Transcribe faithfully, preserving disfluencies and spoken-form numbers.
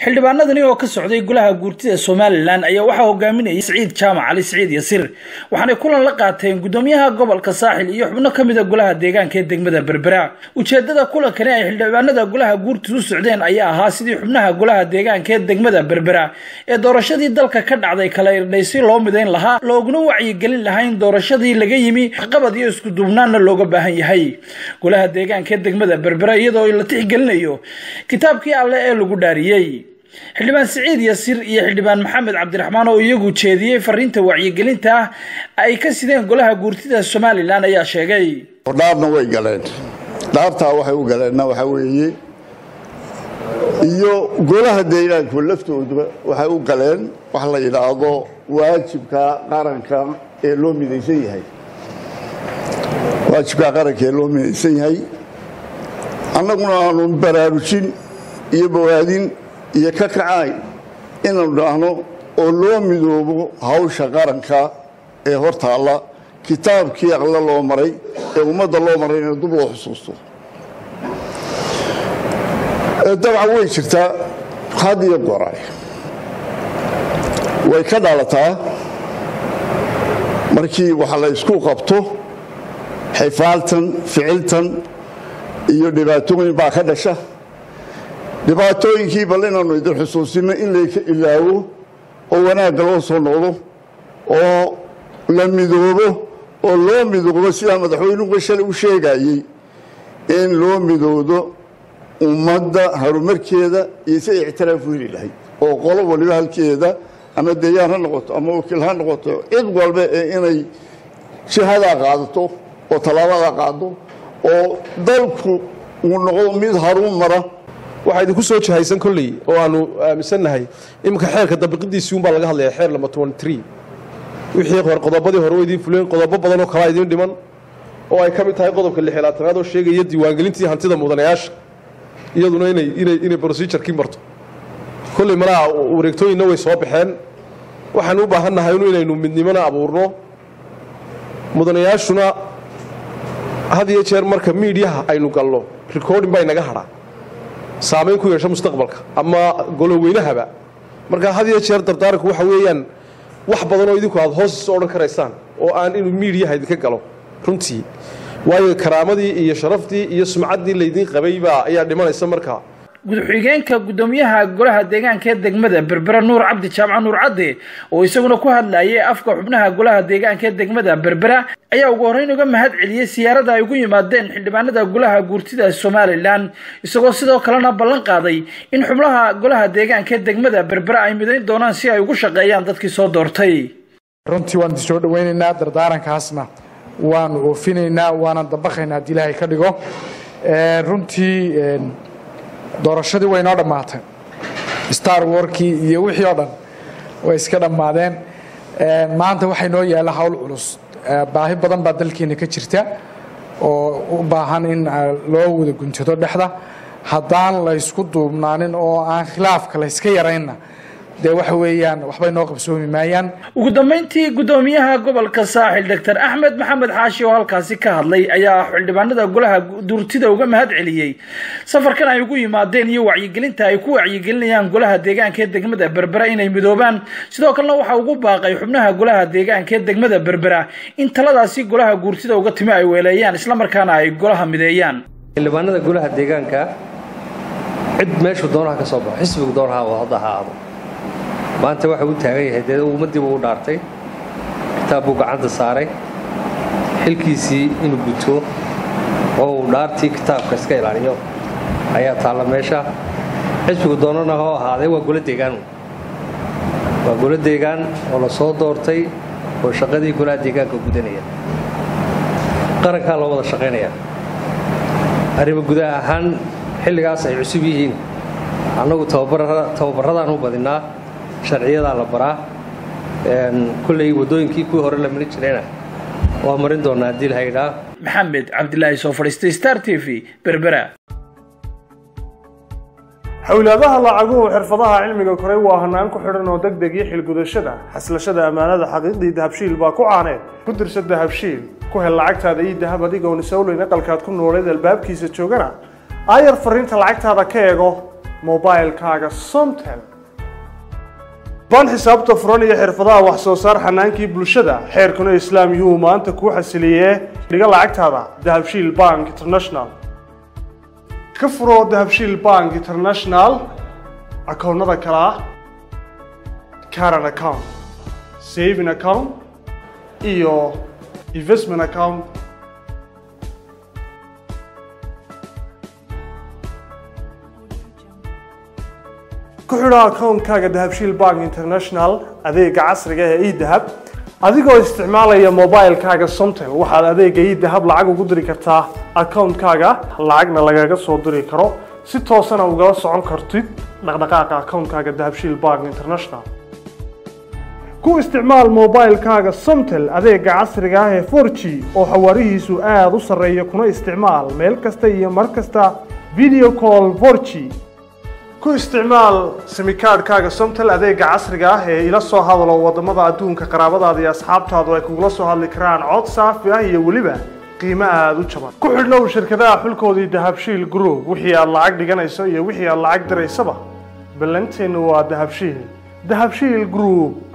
xildhibaanadani oo ka socday golaha guurtida Somaliland ayaa waxa hogaaminayay Saciid Jaamac Ali Saciid Yasir waxaana kulan la qaateen gudoomiyaha gobolka Saaxil iyo xubno kamid ah golaha deegaanka ee degmada Berbera ujeedada kulankani ay xildhibaanada golaha guurtida u socdeen ayaa ahaa sidii xubnaha golaha deegaanka ee degmada Berbera ee doorashadii dalka ka dhacday kala irdhaysay loo mideyn lahaa looguna wacyi gelin lahayn doorashadii laga yimi qabad iyo isku duubnaana looga baahan yahay golaha deegaanka ee degmada Berbera iyadoo la tixgelinayo kitaabkii Alle ee lagu dhaariyay xildhibaan Saciid Yasir iyo xildhibaan Maxamed Cabdiraxmaan oo iyagu jeediyay fariinta wacyigelinta ay ka sideen golaha guurtida Somaliland ayaa sheegay dhaarna way galeen dhaarta waxay u galeen waxa weeye iyo golaha deegaanka laftooda waxay u galeen wax la yiraahdo waajibka qaranka ee loo midaysan yahay waajibka qaranka ee loo midaysan yahay annaguna aanu baraarujin iyo bawaadin iyo ka kacay inuu dhaahno oo loo midoobo hawsha qaranka ee hortaala kitaabkii Alle loo maray ee ummadda loo maray in dib loo xusuusto dabcan way jirtaa Hadii qoray way ka dhalataa markii waxa la isku qabto xifaaltan ficiltan iyo dhibaatooyin baa ka dhasha dhibaatooyinkii balinaanu idin xusuusino in la ilaawo oo wanaag loo soo noqdo oo la midoobo oo loo midoobo sida madaxweynuhu shalay u sheegayay in loo midoodo ummadda horumarkeeda iyo si ixtiraaf u leeyahay oo qolo waliba halkeeda ama deegaan ha noqoto ama wakiil ha noqoto cid walba inay shahada qaadato oo talaabada qaado oo dalku uu noqdo mid harumar waxa idinku soo jahaysan kulli oo aanu aaminsanahay imka xeerka dabiqidiisii un baa laga hadlayaa xeer lama toban iyo saddex wixii hor qodobadii hore idin fuleen qodobo badan oo kala idin dhiman oo ay kamid tahay qodobka lix iyo labaatanaad oo sheegaya diiwaangelintii hantida mudanayaasha iyaduna inay inay inay procedure-kii marto kulli malaa wareegtooyinna way soo baxeen waxaan u baahanahay inaynu midnimana abuurno mudanayaashuna hadiye jeer marka media aynu galno recording bay naga haraa saameyn ku yeesho mustaqbalka ama goloweynaha marka hadiye jeer dardaaranku waxa weeyaan wax badan oo idinku aad hoos soo oran karaysaan oo aan inuu media idinka galo runtii waayo karaamadii iyo sharaftii iyo sumcaddii la idin qabay baa ayaa dhimanaysa marka gudxigeenka gudoomiyaha golaha deegaanka ee degmada Berbera Nuur Cabdi Jaamac Nuur Cadde oo isaguna ku hadlayay afka xubnaha golaha deegaanka ee degmada Berbera ayaa ugu horeyn uga mahad celiyay siyaarada ay ugu yimaadeen xildhibaanada golaha guurtida Somaliland isagoo sidoo kalena ballan qaaday in xubnaha golaha deegaanka ee degmada Berbera ay midayn doonaan si ay ugu shaqeeyaan dadkii soo doortay runtii waan soo dhaweynaynaa dardaarankaasna waan oofinaynaa waana dabaqaynaa Ilaahay ka dhigo ee runtii doorashadii way noo dhamaatay Star Warkii iyo wixii oo dhan way iska dhamaadeen maanta waxay noo yaala hawl culus baahi badan baa dalkeena ka jirta oo u baahan in loo wada guntado dhexda hadaan la isku duubnaanin oo aan khilaafka la iska yareyna de waxa weeyaan waxbay noo qabsoomi maayaan ugu dambeyntii gudoomiyaha gobolka Saaxil Doctor Axmed Maxamed Xaashi oo halkaasi ka hadlay ayaa xildhibaanada golaha guurtida uga mahad celiyay safarkan ay ugu yimaadeen iyo wacyigelinta ay ku wacyigelinayaan golaha deegaanka ee degmada Berbera inay midoobaan sidoo kalena waxa ugu baaqay xubnaha golaha deegaanka ee degmada Berbera in taladaasi golaha guurtida uga timi ay weeleeyaan isla markaana ay golaha mideeyaan xildhibaanada golaha deegaanka cid meesha doonaha ka soo baxay xisbiga doonaha wadaha maanta waxa uu taagan yahay dad ummadii uu dhaartay kitaabku gacanta saaray xilkiisii inuu guto oo dhaartii kitaabka iska ilaaliyo ayaa taala meesha xisbiga doonana oo ahaaday waa golaha deegaan waa golaha deegaan oo la soo doortay oo shaqadii golaha deegaanka gudanaya qaranka loo wada shaqeynaya arrimo gudaha ahaan xilligaas ay cusub yihiin annagu tababarada tababaradaan u badinaa sharciyada la baraa een kulay wadooyinkii ku hore la marin jirayna waa marin doonaa dil hayda Maxamed Cabdilaahi soo fadhiistay Star T V Berbera hawlaadaha lacaguhu xirfadaha cilmiga koray waa hanaan ku xidhan oo degdeg iyo xilgudashada xaslashada amaanada xaqiiqdii dahabshiil baa ku caaneen ku dirsa dahabshiil ku hel lacagtaada iyo dahab adigoon isawleyn aqalkaad ku nooleed albaabkiisa joogana ayar fariinta lacagtaada ka eego moobaylkaaga somtel baan xisaabta furan iyo xirfadaha wax soo saar xanaankii bulshada xeerkuna islaam yuhu maanta kuu xasiliyee dhiga lacagtaada dahabshiil bank international ka furo dahabshiil bank international akoonnada kale ah current account saving account iyo investment account ku xidho akoonkaaga dahabshiil bank international adeega casriga ah ee e-dahab adigoo isticmaalaya moobaylkaaga somtel waxaad adeega e-dahab lacag ugu diri kartaa akoonkaaga lacagna lagaga soo diri karo si toosana ugala socon kartid dhaqdhaqaaqa akoonkaaga dahabshiil bank international ku isticmaal moobaylkaaga somtel adeega casriga ah ee four G oo xawaarihiisu aad u sarreeya kuna isticmaal meel kasta iyo mar kasta video call four G ku isticmaal simikaadhkaaga somtel adeega casriga ah ee ila soo hadalo wadamada adduunka qaraabadaada iyo asxaabtaadu ay kugula soo hadli karaan cod saafi ah iyo weliba qiimo aad u jaban ku xidhnow shirkadaha xulkoodii dahabshiil group wixii aad lacag dhiganayso iyo wixii aad lacag diraysaba ballanteenu waa dahabshiil dahabshiil group